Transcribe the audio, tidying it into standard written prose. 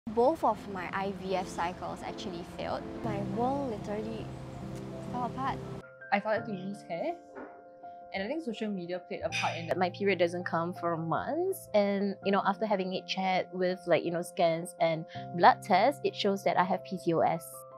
Both of my IVF cycles actually failed. My world literally fell apart. I started to lose hair. And I think social media played a part in that. My period doesn't come for months, and after having a chat with scans and blood tests, it shows that I have PCOS.